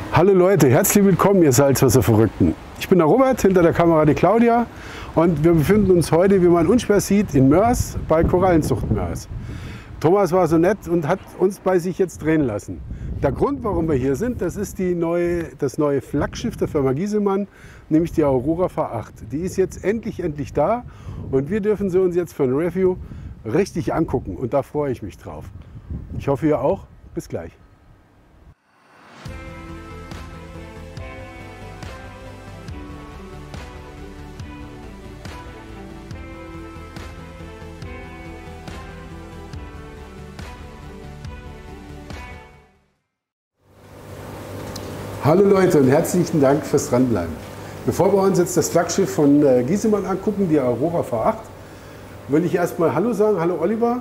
Hallo Leute, herzlich willkommen, ihr Salzwasser-Verrückten. Ich bin der Robert, hinter der Kamera die Claudia und wir befinden uns heute, wie man unschwer sieht, in Moers bei Korallenzucht Moers. Thomas war so nett und hat uns bei sich jetzt drehen lassen. Der Grund, warum wir hier sind, das ist das neue Flaggschiff der Firma Giesemann, nämlich die Aurora V8. Die ist jetzt endlich da und wir dürfen sie uns jetzt für ein Review richtig angucken und da freue ich mich drauf. Ich hoffe, ihr auch. Bis gleich. Hallo Leute und herzlichen Dank fürs Dranbleiben. Bevor wir uns jetzt das Flaggschiff von Giesemann angucken, die Aurora V8, will ich erstmal Hallo sagen. Hallo Oliver.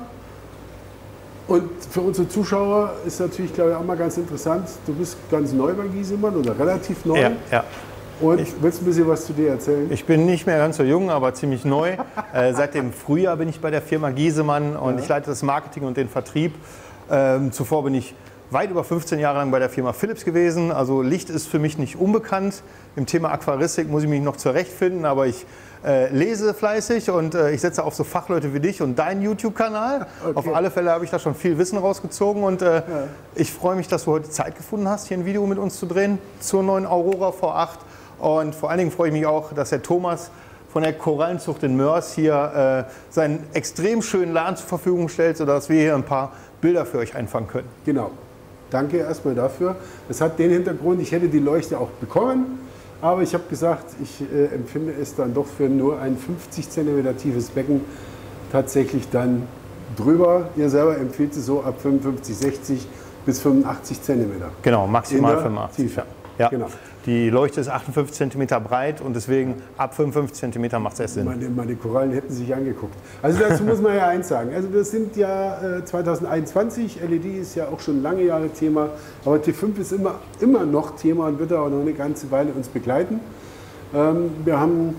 Und für unsere Zuschauer ist natürlich, glaube ich, auch mal ganz interessant, du bist ganz neu bei Giesemann oder relativ neu. Ja. Und willst du ein bisschen was zu dir erzählen? Ich bin nicht mehr ganz so jung, aber ziemlich neu. Seit dem Frühjahr bin ich bei der Firma Giesemann und ich leite das Marketing und den Vertrieb. Zuvor bin ich weit über 15 Jahre lang bei der Firma Philips gewesen. Also Licht ist für mich nicht unbekannt. Im Thema Aquaristik muss ich mich noch zurechtfinden, aber ich lese fleißig und ich setze auf so Fachleute wie dich und deinen YouTube-Kanal. Okay. Auf alle Fälle habe ich da schon viel Wissen rausgezogen und ich freue mich, dass du heute Zeit gefunden hast, hier ein Video mit uns zu drehen zur neuen Aurora V8. Und vor allen Dingen freue ich mich auch, dass der Thomas von der Korallenzucht in Moers hier seinen extrem schönen Laden zur Verfügung stellt, sodass wir hier ein paar Bilder für euch einfangen können. Genau. Danke erstmal dafür. Das hat den Hintergrund, ich hätte die Leuchte auch bekommen, aber ich habe gesagt, ich empfinde es dann doch für nur ein 50 cm tiefes Becken tatsächlich dann drüber. Ihr selber empfiehlt es so ab 55, 60 bis 85 cm. Genau, maximal 85. Tiefe. Ja. Genau. Die Leuchte ist 58 cm breit und deswegen ab 55 cm macht es erst Sinn. Meine Korallen hätten sich angeguckt. Also dazu muss man ja eins sagen. Also wir sind ja 2021, LED ist ja auch schon lange Jahre Thema, aber T5 ist immer noch Thema und wird auch noch eine ganze Weile uns begleiten. Wir haben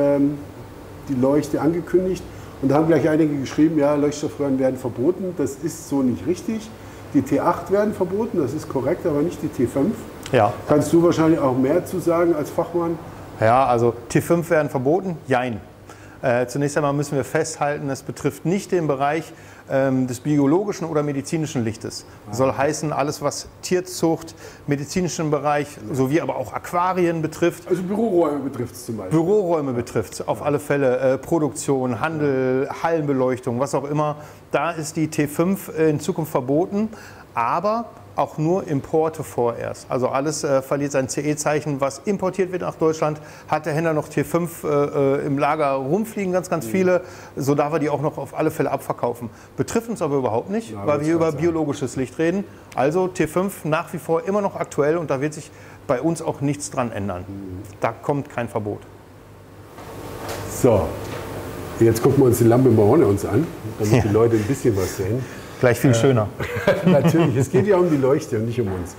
die Leuchte angekündigt und da haben gleich einige geschrieben, ja, Leuchtstoffröhren werden verboten. Das ist so nicht richtig. Die T8 werden verboten, das ist korrekt, aber nicht die T5. Ja. Kannst du wahrscheinlich auch mehr zu sagen als Fachmann? Ja, also T5 werden verboten? Jein. Zunächst einmal müssen wir festhalten, es betrifft nicht den Bereich des biologischen oder medizinischen Lichtes. Das soll heißen, alles was Tierzucht, medizinischen Bereich sowie aber auch Aquarien betrifft. Also Büroräume betrifft es zum Beispiel. Büroräume betrifft es auf alle Fälle. Produktion, Handel, Hallenbeleuchtung, was auch immer. Da ist die T5 in Zukunft verboten, aber auch nur Importe vorerst. Also alles verliert sein CE-Zeichen, was importiert wird nach Deutschland. Hat der Händler noch T5 im Lager rumfliegen, ganz viele, so darf er die auch noch auf alle Fälle abverkaufen. Betrifft uns aber überhaupt nicht, weil wir über biologisches Licht reden. Also T5 nach wie vor immer noch aktuell und da wird sich bei uns auch nichts dran ändern. Da kommt kein Verbot. So, jetzt gucken wir uns die Lampe mal ohne uns an, damit die Leute ein bisschen was sehen. Gleich viel schöner. Natürlich, es geht ja um die Leuchte und nicht um uns.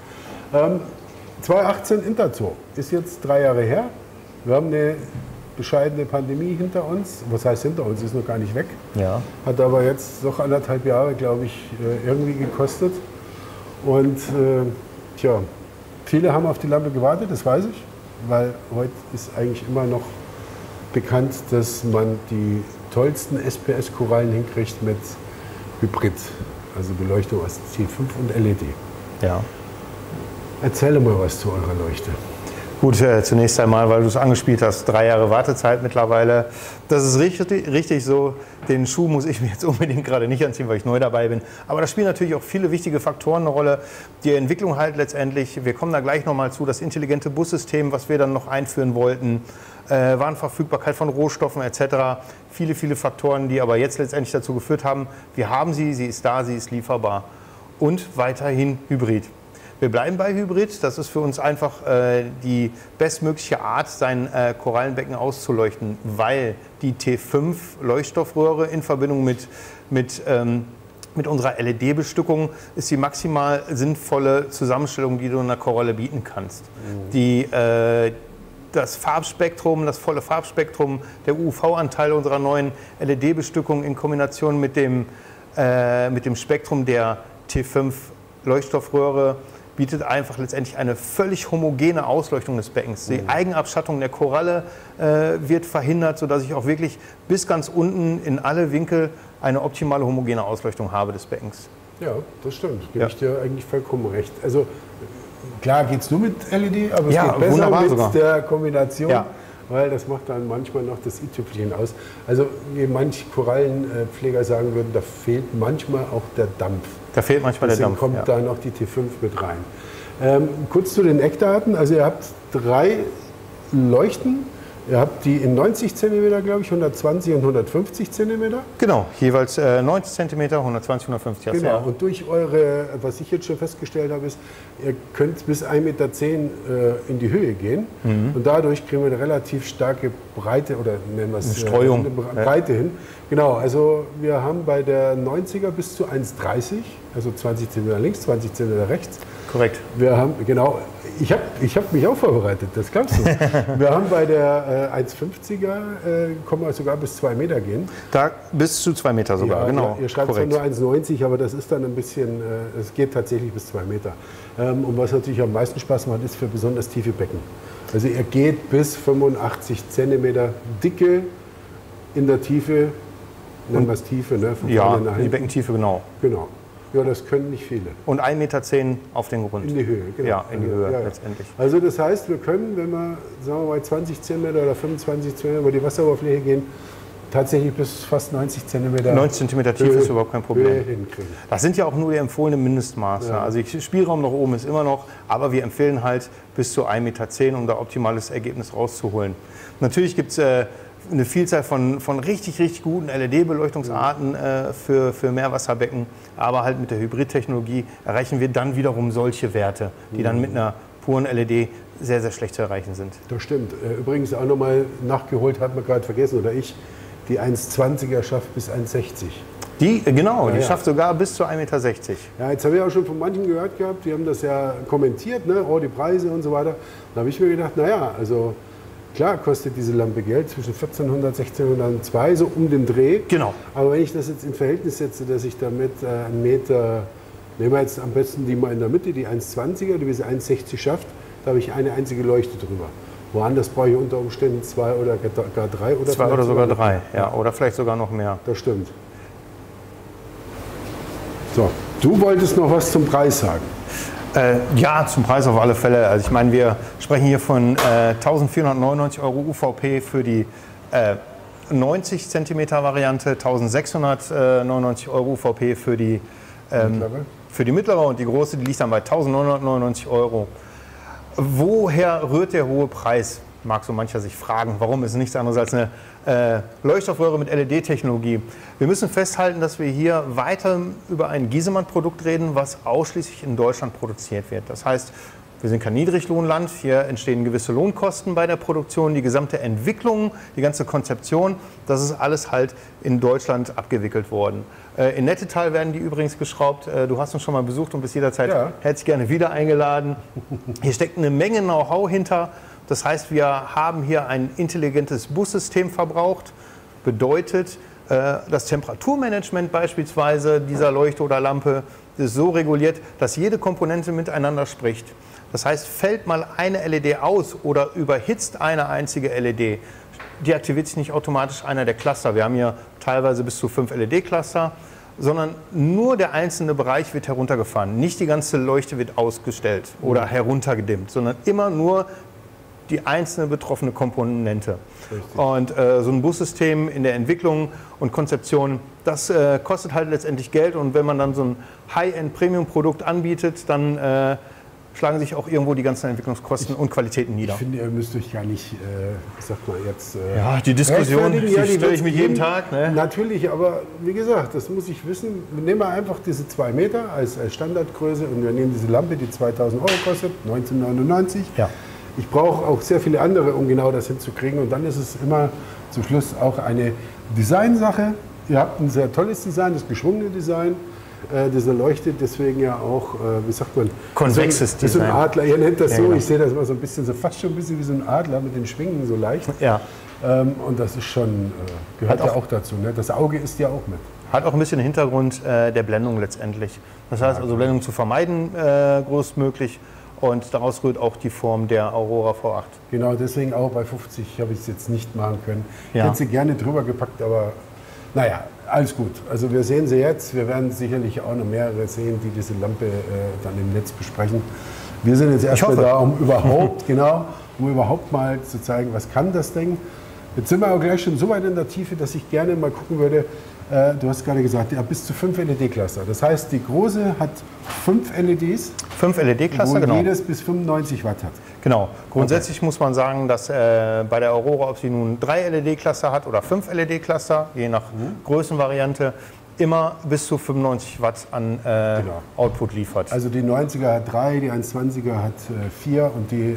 2018 Interzoo ist jetzt 3 Jahre her. Wir haben eine bescheidene Pandemie hinter uns. Was heißt hinter uns? Ist noch gar nicht weg. Ja. Hat aber jetzt doch 1,5 Jahre, glaube ich, irgendwie gekostet. Und tja, viele haben auf die Lampe gewartet, das weiß ich. Weil heute ist eigentlich immer noch bekannt, dass man die tollsten SPS-Korallen hinkriegt mit Hybrid, also Beleuchtung aus T5 und LED. Ja. Erzähl mal was zu eurer Leuchte. Gut, zunächst einmal, weil du es angespielt hast, 3 Jahre Wartezeit mittlerweile. Das ist richtig so. Den Schuh muss ich mir jetzt unbedingt gerade nicht anziehen, weil ich neu dabei bin. Aber da spielen natürlich auch viele wichtige Faktoren eine Rolle. Die Entwicklung halt letztendlich, wir kommen da gleich nochmal zu, das intelligente Bussystem, was wir dann noch einführen wollten, Warenverfügbarkeit von Rohstoffen etc. Viele Faktoren, die aber jetzt letztendlich dazu geführt haben, wir haben sie ist da, sie ist lieferbar. Und weiterhin Hybrid. Wir bleiben bei Hybrid, das ist für uns einfach die bestmögliche Art, sein Korallenbecken auszuleuchten, weil die T5 Leuchtstoffröhre in Verbindung mit unserer LED-Bestückung ist die maximal sinnvolle Zusammenstellung, die du einer Koralle bieten kannst. Das Farbspektrum, das volle Farbspektrum, der UV-Anteil unserer neuen LED-Bestückung in Kombination mit dem Spektrum der T5 Leuchtstoffröhre bietet einfach letztendlich eine völlig homogene Ausleuchtung des Beckens. Die Eigenabschattung der Koralle wird verhindert, sodass ich auch wirklich bis ganz unten in alle Winkel eine optimale homogene Ausleuchtung habe des Beckens. Ja, das stimmt. Gebe ich dir eigentlich vollkommen recht. Also klar geht es nur mit LED, aber es geht besser mit sogar der Kombination. Ja. Weil das macht dann manchmal noch das i-Tüpfelchen aus. Also wie manche Korallenpfleger sagen würden, da fehlt manchmal auch der Dampf. Da fehlt manchmal der Dampf. Deswegen kommt da noch die T5 mit rein. Kurz zu den Eckdaten. Also ihr habt 3 Leuchten. Ihr habt die in 90 cm, glaube ich, 120 und 150 cm. Genau, jeweils 90 cm, 120, 150 cm. Genau, und durch eure, was ich jetzt schon festgestellt habe, ist, ihr könnt bis 1,10 Meter in die Höhe gehen. Und dadurch kriegen wir eine relativ starke Breite, oder nennen wir es Streuung. Breite hin. Genau, also wir haben bei der 90er bis zu 1,30, also 20 cm links, 20 cm rechts. Korrekt. Wir haben, genau, ich hab mich auch vorbereitet, das glaubst du. Wir haben bei der 1,50er, kommen wir sogar bis 2 Meter gehen. Da bis zu 2 Meter sogar, ja, genau. Ihr schreibt zwar nur 1,90, aber das ist dann ein bisschen, es geht tatsächlich bis 2 Meter. Und was natürlich am meisten Spaß macht, ist für besonders tiefe Becken. Also ihr geht bis 85 cm Dicke in der Tiefe, nennen wir es Tiefe, ne? Ja, die Beckentiefe, genau. Genau. Ja, das können nicht viele. Und 1,10 Meter auf den Grund. In die Höhe, genau. Ja, in die Höhe letztendlich. Also das heißt, wir können, wenn wir, sagen wir mal, 20 cm oder 25 cm über die Wasseroberfläche gehen, tatsächlich bis fast 90 cm. 90 cm Tiefe ist überhaupt kein Problem. Hinkriegen. Das sind ja auch nur die empfohlenen Mindestmaße. Ja. Also Spielraum nach oben ist immer noch, aber wir empfehlen halt bis zu 1,10 Meter, um da optimales Ergebnis rauszuholen. Natürlich gibt es eine Vielzahl von richtig guten LED-Beleuchtungsarten für Meerwasserbecken, aber halt mit der Hybridtechnologie erreichen wir dann wiederum solche Werte, die dann mit einer puren LED sehr schlecht zu erreichen sind. Das stimmt. Übrigens auch nochmal nachgeholt, hat man gerade vergessen, oder ich, die 1,20er schafft bis 1,60. Die schafft sogar bis zu 1,60 Meter. Ja, jetzt habe ich auch schon von manchen gehört gehabt, die haben das ja kommentiert, ne? Oh, die Preise und so weiter. Da habe ich mir gedacht, naja, also klar kostet diese Lampe Geld, zwischen 1400, 1602, so um den Dreh. Genau. Aber wenn ich das jetzt in Verhältnis setze, dass ich damit einen Meter, nehmen wir jetzt am besten die mal in der Mitte, die 1,20er, die bis 1,60 schafft, da habe ich eine einzige Leuchte drüber. Woanders brauche ich unter Umständen 2 oder gar 3 oder 2 oder sogar 3, ja, oder vielleicht sogar noch mehr. Das stimmt. So, du wolltest noch was zum Preis sagen. Ja, zum Preis auf alle Fälle. Also ich meine, wir sprechen hier von 1.499 € UVP für die 90 cm Variante, 1.699 € UVP für die mittlere und die große, die liegt dann bei 1.999 €. Woher rührt der hohe Preis? Mag so mancher sich fragen. Warum? Ist nichts anderes als eine Leuchtstoffröhre mit LED-Technologie. Wir müssen festhalten, dass wir hier weiter über ein Giesemann-Produkt reden, was ausschließlich in Deutschland produziert wird. Das heißt, wir sind kein Niedriglohnland. Hier entstehen gewisse Lohnkosten bei der Produktion. Die gesamte Entwicklung, die ganze Konzeption, das ist alles halt in Deutschland abgewickelt worden. In Nettetal werden die übrigens geschraubt. Du hast uns schon mal besucht und bist jederzeit herzlich gerne wieder eingeladen. Hier steckt eine Menge Know-how hinter. Das heißt, wir haben hier ein intelligentes Bussystem verbraucht. Bedeutet, das Temperaturmanagement beispielsweise dieser Leuchte oder Lampe ist so reguliert, dass jede Komponente miteinander spricht. Das heißt, fällt mal eine LED aus oder überhitzt eine einzige LED, deaktiviert sich nicht automatisch einer der Cluster. Wir haben hier teilweise bis zu 5 LED-Cluster, sondern nur der einzelne Bereich wird heruntergefahren. Nicht die ganze Leuchte wird ausgestellt oder heruntergedimmt, sondern immer nur die einzelne betroffene Komponente. Richtig. Und so ein Bussystem in der Entwicklung und Konzeption, das kostet halt letztendlich Geld. Und wenn man dann so ein High-End-Premium-Produkt anbietet, dann schlagen sich auch irgendwo die ganzen Entwicklungskosten und Qualitäten nieder. Ich finde, ihr müsst euch gar nicht, sagt man jetzt... ja, die Diskussion, die stelle ich mich jeden Tag. Ne? Natürlich, aber wie gesagt, das muss ich wissen. Nehmen wir einfach diese 2 Meter als Standardgröße und wir nehmen diese Lampe, die 2.000 € kostet, 19,99 €. Ja. Ich brauche auch sehr viele andere, um genau das hinzukriegen. Und dann ist es immer zum Schluss auch eine Designsache. Ihr habt ein sehr tolles Design, das geschwungene Design. Dieser leuchtet deswegen ja auch, wie sagt man? Konvexes Design. So ein Adler, ihr nennt das ja, so. genau. Ich sehe das immer so ein bisschen, so fast schon ein bisschen wie so ein Adler mit den Schwingen so leicht. Ja. Und das ist schon, gehört ja auch dazu. Ne? Das Auge ist ja auch mit. Hat auch ein bisschen den Hintergrund der Blendung letztendlich. Das heißt also Blendung zu vermeiden, größtmöglich. Und daraus rührt auch die Form der Aurora V8. Genau, deswegen auch bei 50 habe ich es jetzt nicht machen können. Ja. Ich hätte sie gerne drüber gepackt, aber naja, alles gut. Also wir sehen sie jetzt. Wir werden sicherlich auch noch mehrere sehen, die diese Lampe dann im Netz besprechen. Wir sind jetzt erstmal da, um überhaupt mal zu zeigen, was kann das Ding. Jetzt sind wir aber gleich schon so weit in der Tiefe, dass ich gerne mal gucken würde. Du hast gerade gesagt, ja, bis zu 5 LED-Cluster. Das heißt, die große hat 5 LEDs. 5 LED-Cluster, wo genau. jedes bis 95 Watt hat. Genau. Grundsätzlich muss man sagen, dass bei der Aurora, ob sie nun 3 LED-Cluster hat oder 5 LED-Cluster, je nach Größenvariante, immer bis zu 95 Watt an Output liefert. Also die 90er hat 3, die 120er hat 4 und die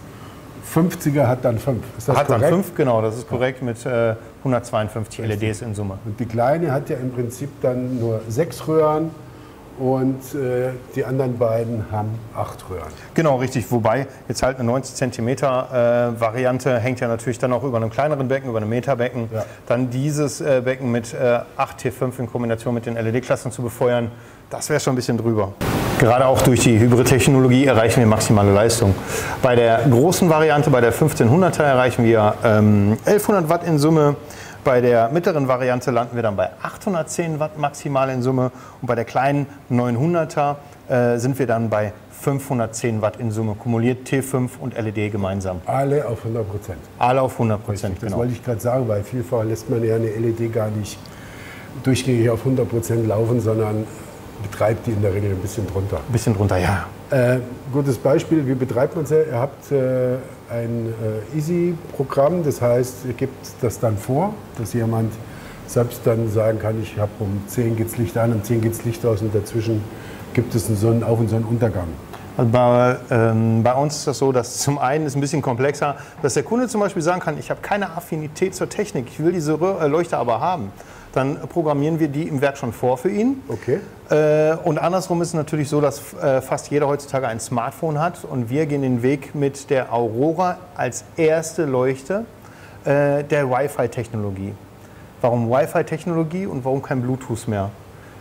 150er hat dann 5. Ist das korrekt? Dann 5, genau, das ist korrekt, mit 152 LEDs in Summe. Und die kleine hat ja im Prinzip dann nur 6 Röhren und die anderen beiden haben 8 Röhren. Genau, richtig. Wobei jetzt halt eine 90 cm Variante hängt ja natürlich dann auch über einem kleineren Becken, über einem Meterbecken. Ja. Dann dieses Becken mit 8 T5 in Kombination mit den LED-Clustern zu befeuern, das wäre schon ein bisschen drüber. Gerade auch durch die Hybrid-Technologie erreichen wir maximale Leistung. Bei der großen Variante, bei der 1500er, erreichen wir 1100 Watt in Summe. Bei der mittleren Variante landen wir dann bei 810 Watt maximal in Summe. Und bei der kleinen 900er sind wir dann bei 510 Watt in Summe. Kumuliert T5 und LED gemeinsam. Alle auf 100%. Alle auf 100%, genau. Das genau. wollte ich gerade sagen, weil vielfach lässt man ja eine LED gar nicht durchgängig auf 100% laufen, sondern betreibt die in der Regel ein bisschen drunter. Ein bisschen drunter, ja. Gutes Beispiel, wie betreibt man sie? Ihr habt ein Easy-Programm, das heißt, ihr gebt das dann vor, dass jemand selbst dann sagen kann, ich habe um 10 geht das Licht an, um 10 geht das Licht aus und dazwischen gibt es einen Sonnenauf- und Sonnenuntergang. Also bei uns ist das so, dass zum einen ist ein bisschen komplexer, dass der Kunde zum Beispiel sagen kann, ich habe keine Affinität zur Technik, ich will diese Leuchte aber haben. Dann programmieren wir die im Werk schon vor für ihn. Okay. Und andersrum ist es natürlich so, dass fast jeder heutzutage ein Smartphone hat und wir gehen den Weg mit der Aurora als erste Leuchte der Wi-Fi-Technologie. Warum Wi-Fi-Technologie und warum kein Bluetooth mehr?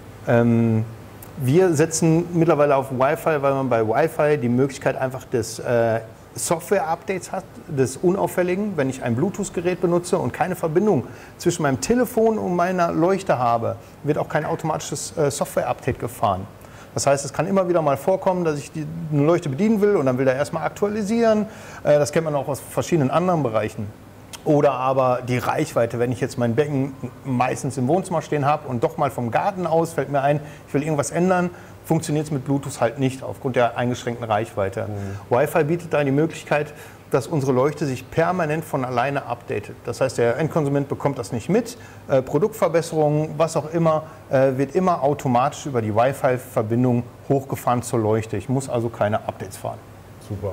Wir setzen mittlerweile auf Wi-Fi, weil man bei Wi-Fi die Möglichkeit einfach des Software-Updates hat, des Unauffälligen. Wenn ich ein Bluetooth-Gerät benutze und keine Verbindung zwischen meinem Telefon und meiner Leuchte habe, wird auch kein automatisches Software-Update gefahren. Das heißt, es kann immer wieder mal vorkommen, dass ich eine Leuchte bedienen will und dann will er erstmal aktualisieren. Das kennt man auch aus verschiedenen anderen Bereichen. Oder aber die Reichweite, wenn ich jetzt mein Becken meistens im Wohnzimmer stehen habe und doch mal vom Garten aus fällt mir ein, ich will irgendwas ändern, funktioniert es mit Bluetooth halt nicht aufgrund der eingeschränkten Reichweite. Wi-Fi bietet da die Möglichkeit, dass unsere Leuchte sich permanent von alleine updatet. Das heißt, der Endkonsument bekommt das nicht mit. Produktverbesserungen, was auch immer, wird immer automatisch über die Wi-Fi-Verbindung hochgefahren zur Leuchte. Ich muss also keine Updates fahren. Super.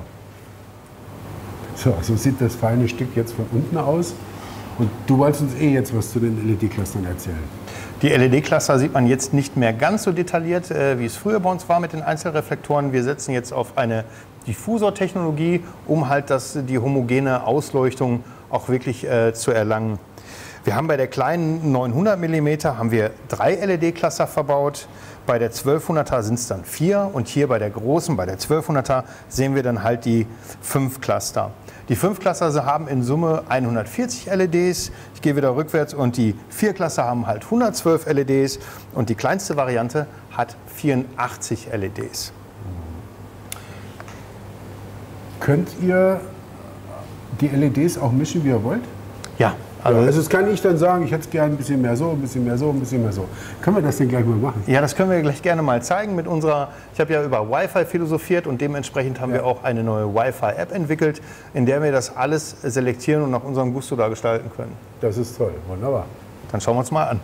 So sieht das feine Stück jetzt von unten aus. Und du wolltest uns jetzt was zu den LED-Clustern erzählen. Die LED-Cluster sieht man jetzt nicht mehr ganz so detailliert, wie es früher bei uns war mit den Einzelreflektoren. Wir setzen jetzt auf eine Diffusor-Technologie, um halt die homogene Ausleuchtung auch wirklich zu erlangen. Wir haben bei der kleinen 900 mm haben wir 3 LED-Cluster verbaut. Bei der 1200er sind es dann 4 und hier bei der großen, bei der 1200er sehen wir dann halt die 5 Cluster. Die 5 Cluster haben in Summe 140 LEDs. Ich gehe wieder rückwärts und die 4 Cluster haben halt 112 LEDs und die kleinste Variante hat 84 LEDs. Könnt ihr die LEDs auch mischen, wie ihr wollt? Ja. Also das kann ich dann sagen, ich hätte es gerne ein bisschen mehr so, ein bisschen mehr so, ein bisschen mehr so. Können wir das denn gleich mal machen? Ja, das können wir gleich gerne mal zeigen mit unserer, ich habe ja über Wi-Fi philosophiert und dementsprechend haben wir auch eine neue Wi-Fi-App entwickelt, in der wir das alles selektieren und nach unserem Gusto da gestalten können. Das ist toll, wunderbar. Dann schauen wir uns mal an.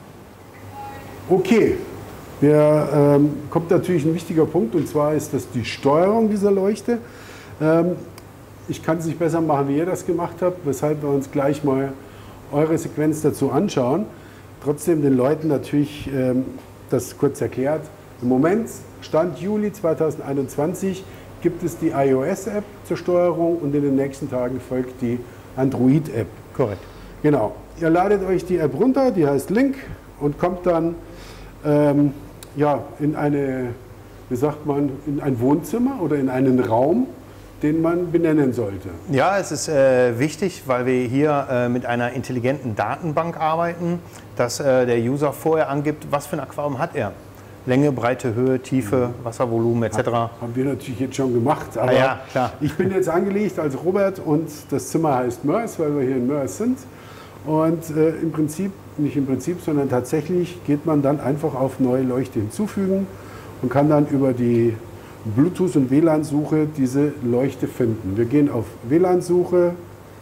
Okay, kommt natürlich ein wichtiger Punkt und zwar ist das die Steuerung dieser Leuchte. Ich kann es nicht besser machen, wie ihr das gemacht habt, weshalb wir uns gleich mal eure Sequenz dazu anschauen. Trotzdem den Leuten natürlich das kurz erklärt. Im Moment, Stand Juli 2021, gibt es die iOS-App zur Steuerung und in den nächsten Tagen folgt die Android-App. Korrekt. Genau. Ihr ladet euch die App runter, die heißt Link und kommt dann ja, in eine, wie sagt man, in ein Wohnzimmer oder in einen Raum, den man benennen sollte. Ja, es ist wichtig, weil wir hier mit einer intelligenten Datenbank arbeiten, dass der User vorher angibt, was für ein Aquarium hat er. Länge, Breite, Höhe, Tiefe, Wasservolumen etc. Haben wir natürlich jetzt schon gemacht, aber ja, klar. Ich bin jetzt angelegt als Robert und das Zimmer heißt Mörs, weil wir hier in Mörs sind. Und im Prinzip, nicht im Prinzip, sondern tatsächlich geht man dann einfach auf neue Leuchte hinzufügen und kann dann über die Bluetooth- und WLAN-Suche diese Leuchte finden. Wir gehen auf WLAN-Suche.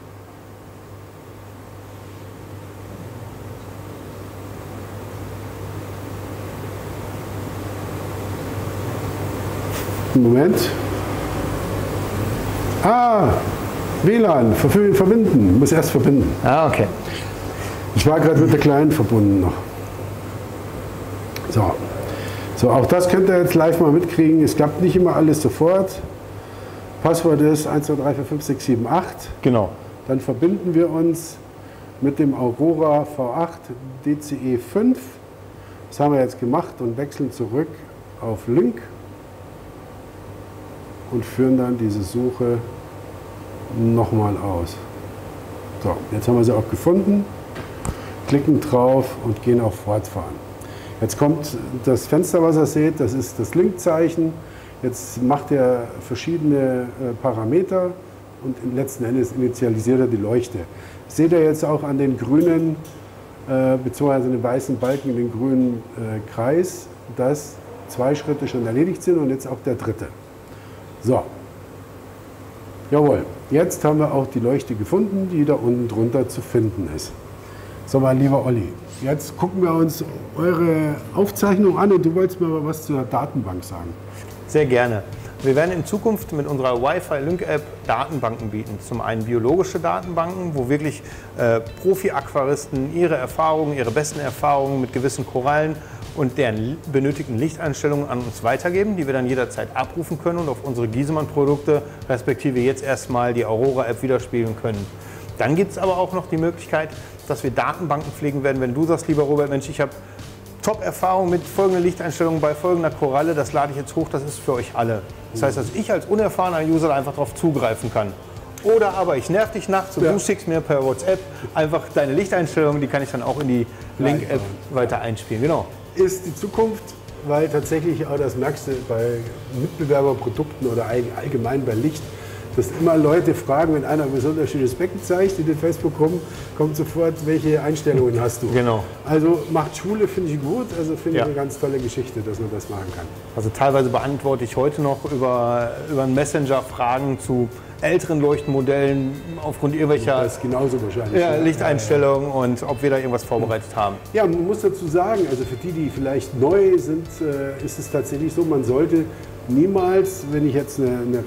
Moment. Ah, WLAN, verbinden. Muss erst verbinden. Ah, okay. Ich war gerade mit der Kleinen verbunden noch. So. So, auch das könnt ihr jetzt live mal mitkriegen. Es klappt nicht immer alles sofort. Passwort ist 1, 2, 3, 4, 5, 6, 7, 8. Genau. Dann verbinden wir uns mit dem Aurora V8 DCE 5. Das haben wir jetzt gemacht und wechseln zurück auf Link und führen dann diese Suche nochmal aus. So, jetzt haben wir sie auch gefunden, klicken drauf und gehen auf Fortfahren. Jetzt kommt das Fenster, was ihr seht, das ist das Linkzeichen. Jetzt macht er verschiedene Parameter und im letzten Endes initialisiert er die Leuchte. Seht ihr jetzt auch an den grünen, beziehungsweise den weißen Balken, den grünen Kreis, dass 2 Schritte schon erledigt sind und jetzt auch der dritte. So, jawohl, jetzt haben wir auch die Leuchte gefunden, die da unten drunter zu finden ist. So, mein lieber Olli, jetzt gucken wir uns eure Aufzeichnung an und du wolltest mir mal was zur Datenbank sagen. Sehr gerne. Wir werden in Zukunft mit unserer Wi-Fi-Link-App Datenbanken bieten. Zum einen biologische Datenbanken, wo wirklich Profi-Aquaristen ihre Erfahrungen, ihre besten Erfahrungen mit gewissen Korallen und deren benötigten Lichteinstellungen an uns weitergeben, die wir dann jederzeit abrufen können und auf unsere Giesemann-Produkte, respektive jetzt erstmal die Aurora-App widerspiegeln können. Dann gibt es aber auch noch die Möglichkeit, dass wir Datenbanken pflegen werden. Wenn du sagst, lieber Robert, Mensch, ich habe Top-Erfahrung mit folgender Lichteinstellung bei folgender Koralle, das lade ich jetzt hoch, das ist für euch alle. Das heißt, dass ich als unerfahrener User einfach darauf zugreifen kann. Oder aber ich nerv dich nachts und du schickst mir per WhatsApp einfach deine Lichteinstellungen, die kann ich dann auch in die Link-App weiter einspielen. Genau. Ist die Zukunft, weil tatsächlich auch das merkst du bei Mitbewerberprodukten oder allgemein bei Licht, dass immer Leute fragen, wenn einer ein besonders schönes Becken zeigt in den Facebook-Gruppen, kommt sofort, welche Einstellungen hast du. Genau. Also macht Schule, finde ich gut, also finde ich eine ganz tolle Geschichte, dass man das machen kann. Also teilweise beantworte ich heute noch über einen Messenger Fragen zu älteren Leuchtenmodellen aufgrund irgendwelcher das ist genauso wahrscheinlich, Lichteinstellungen und ob wir da irgendwas vorbereitet haben. Ja, man muss dazu sagen, also für die, die vielleicht neu sind, ist es tatsächlich so, man sollte niemals, wenn ich jetzt eine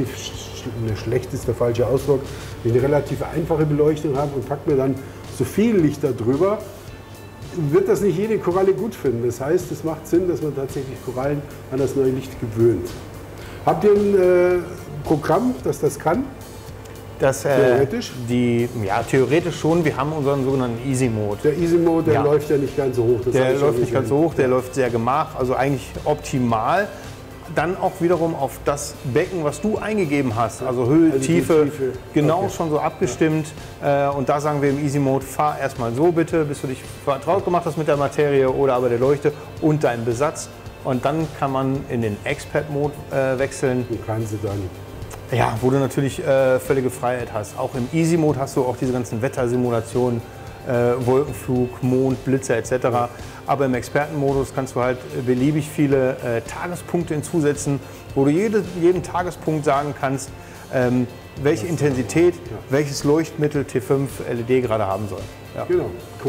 schlecht ist der falsche Ausdruck, wenn ich eine relativ einfache Beleuchtung habe und packe mir dann so viel Licht darüber, wird das nicht jede Koralle gut finden. Das heißt, es macht Sinn, dass man tatsächlich Korallen an das neue Licht gewöhnt. Habt ihr ein Programm, das das kann? Theoretisch? Theoretisch schon. Wir haben unseren sogenannten Easy Mode. Der Easy Mode, der läuft ja nicht ganz so hoch. Der läuft nicht ganz so hoch, der läuft sehr gemacht, also eigentlich optimal. Dann auch wiederum auf das Becken, was du eingegeben hast, also Höhe, Tiefe, genau schon so abgestimmt. Und da sagen wir im Easy Mode, fahr erstmal so bitte, bis du dich vertraut gemacht hast mit der Materie oder aber der Leuchte und deinem Besatz. Und dann kann man in den Expert Mode wechseln. Und kann sie dann. Ja, wo du natürlich völlige Freiheit hast. Auch im Easy Mode hast du auch diese ganzen Wettersimulationen, Wolkenflug, Mond, Blitze etc. Aber im Expertenmodus kannst du halt beliebig viele Tagespunkte hinzusetzen, wo du jeden Tagespunkt sagen kannst, welche Intensität, welches Leuchtmittel T5 LED gerade haben soll. Ja. Genau, cool.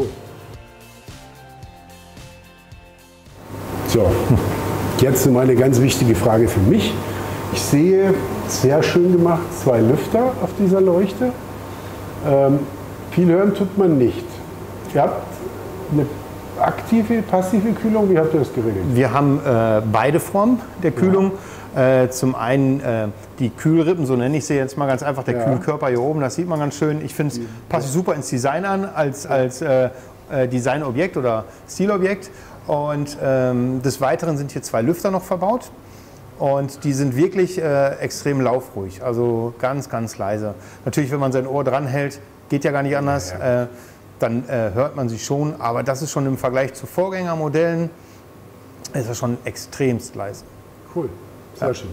So, jetzt mal eine ganz wichtige Frage für mich. Ich sehe, sehr schön gemacht, 2 Lüfter auf dieser Leuchte. Viel hören tut man nicht. Ihr habt eine aktive, passive Kühlung, wie habt ihr das geregelt? Wir haben beide Formen der Kühlung. Zum einen die Kühlrippen, so nenne ich sie jetzt mal ganz einfach, der Kühlkörper hier oben, das sieht man ganz schön. Ich finde, es passt super ins Design an, als Designobjekt oder Stilobjekt. Und des Weiteren sind hier 2 Lüfter noch verbaut. Und die sind wirklich extrem laufruhig, also ganz, ganz leise. Natürlich, wenn man sein Ohr dran hält, geht ja gar nicht anders, dann hört man sie schon. Aber das ist schon im Vergleich zu Vorgängermodellen, ist das schon extremst leise. Cool, sehr schön.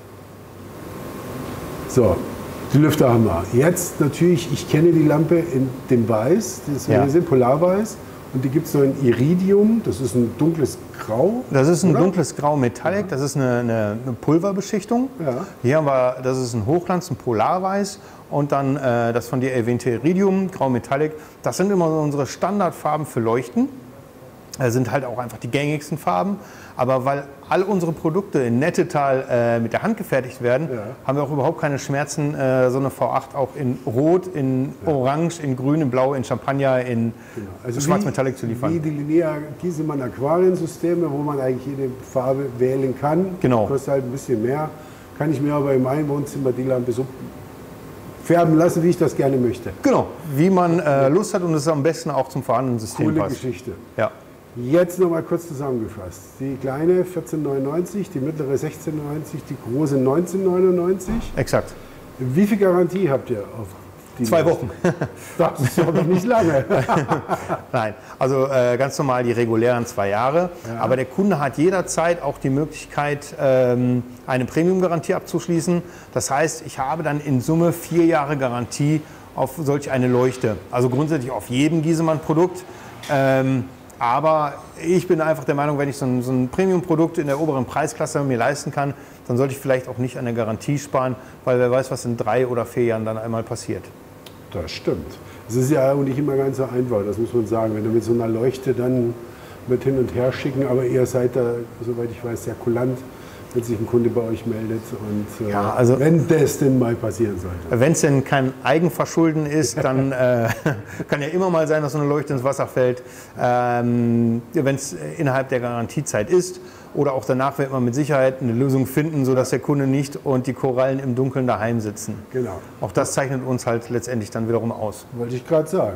So, die Lüfter haben wir. Jetzt natürlich, ich kenne die Lampe in dem Weiß, das ist Polarweiß. Und die gibt es noch in Iridium, das ist ein dunkles Grau. Das ist ein dunkles Grau Metallic, das ist eine Pulverbeschichtung. Ja. Hier haben wir, das ist ein Hochglanz, ein Polarweiß und dann das von dir erwähnte Iridium, Grau Metallic. Das sind immer so unsere Standardfarben für Leuchten. Das sind halt auch einfach die gängigsten Farben. Aber weil all unsere Produkte in Nettetal mit der Hand gefertigt werden, haben wir auch überhaupt keine Schmerzen, so eine V8 auch in Rot, in Orange, in Grün, in Blau, in Champagner, in Schwarz Metallic zu liefern. Wie die Linnea Giesemann Aquariensysteme, wo man eigentlich jede Farbe wählen kann. Genau. Kostet halt ein bisschen mehr. Kann ich mir aber in meinem Wohnzimmer die Lampe so färben lassen, wie ich das gerne möchte. Genau, wie man Lust hat und es am besten auch zum vorhandenen System Coole passt. Geschichte. Ja. Jetzt noch mal kurz zusammengefasst. Die kleine 14,99, die mittlere 16,99, die große 19,99. Exakt. Wie viel Garantie habt ihr auf die? 2 Wochen. Das ist aber nicht lange. Nein, also ganz normal die regulären 2 Jahre. Ja. Aber der Kunde hat jederzeit auch die Möglichkeit, eine Premium-Garantie abzuschließen. Das heißt, ich habe dann in Summe 4 Jahre Garantie auf solch eine Leuchte. Also grundsätzlich auf jedem Giesemann-Produkt. Aber ich bin einfach der Meinung, wenn ich so ein Premium-Produkt in der oberen Preisklasse mir leisten kann, dann sollte ich vielleicht auch nicht an der Garantie sparen, weil wer weiß, was in 3 oder 4 Jahren dann einmal passiert. Das stimmt. Es ist ja auch nicht immer ganz so einfach, das muss man sagen. Wenn du mit so einer Leuchte dann mit hin und her schicken, aber ihr seid da, soweit ich weiß, sehr kulant, wenn sich ein Kunde bei euch meldet und ja, also, wenn das denn mal passieren sollte. Wenn es denn kein Eigenverschulden ist, dann kann ja immer mal sein, dass so eine Leuchte ins Wasser fällt. Wenn es innerhalb der Garantiezeit ist oder auch danach wird man mit Sicherheit eine Lösung finden, sodass der Kunde nicht und die Korallen im Dunkeln daheim sitzen. Genau. Auch das zeichnet uns halt letztendlich dann wiederum aus. Wollte ich gerade sagen.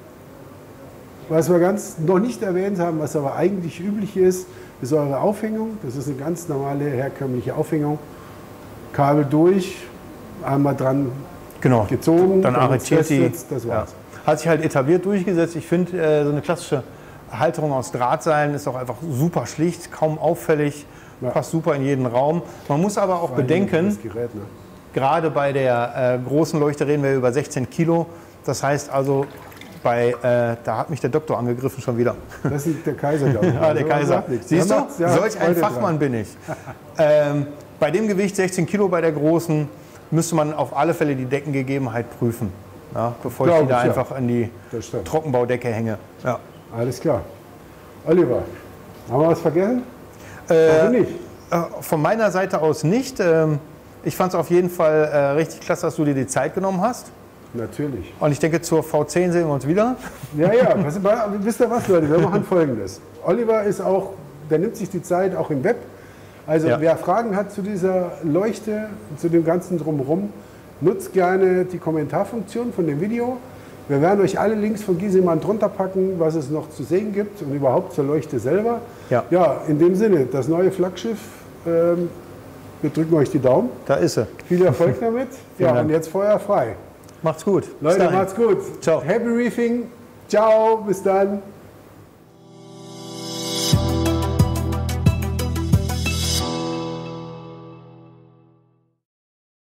Was wir noch nicht erwähnt haben, was aber eigentlich üblich ist eure Aufhängung. Das ist eine ganz normale, herkömmliche Aufhängung. Kabel durch, einmal dran gezogen, dann arretiert die. Das war's. Ja. Hat sich halt etabliert durchgesetzt. Ich finde, so eine klassische Halterung aus Drahtseilen ist auch einfach super schlicht, kaum auffällig, passt super in jeden Raum. Man muss aber auch bedenken, das Gerät, ne? Gerade bei der großen Leuchte reden wir über 16 Kilo. Das heißt also, da hat mich der Doktor angegriffen schon wieder. Das ist der Kaiser, glaube ich. Ja, der Kaiser. Siehst du, solch ein Fachmann bin ich. Bei dem Gewicht 16 Kilo bei der großen müsste man auf alle Fälle die Deckengegebenheit prüfen, ja, bevor ich die da einfach an die Trockenbaudecke hänge. Ja. Alles klar. Oliver, haben wir was vergessen? Nicht. Von meiner Seite aus nicht. Ich fand es auf jeden Fall richtig klasse, dass du dir die Zeit genommen hast. Natürlich. Und ich denke, zur V10 sehen wir uns wieder. Ja, wisst ihr was, Leute? Wir machen Folgendes. Oliver ist auch, der nimmt sich die Zeit auch im Web. Also wer Fragen hat zu dieser Leuchte, zu dem ganzen Drumherum, nutzt gerne die Kommentarfunktion von dem Video. Wir werden euch alle Links von Giesemann drunter packen, was es noch zu sehen gibt und überhaupt zur Leuchte selber. Ja, in dem Sinne, das neue Flaggschiff, wir drücken euch die Daumen. Da ist sie. Viel Erfolg damit. Ja, und jetzt Feuer frei. Macht's gut. Leute, macht's gut. Ciao. Happy Reefing. Ciao, bis dann.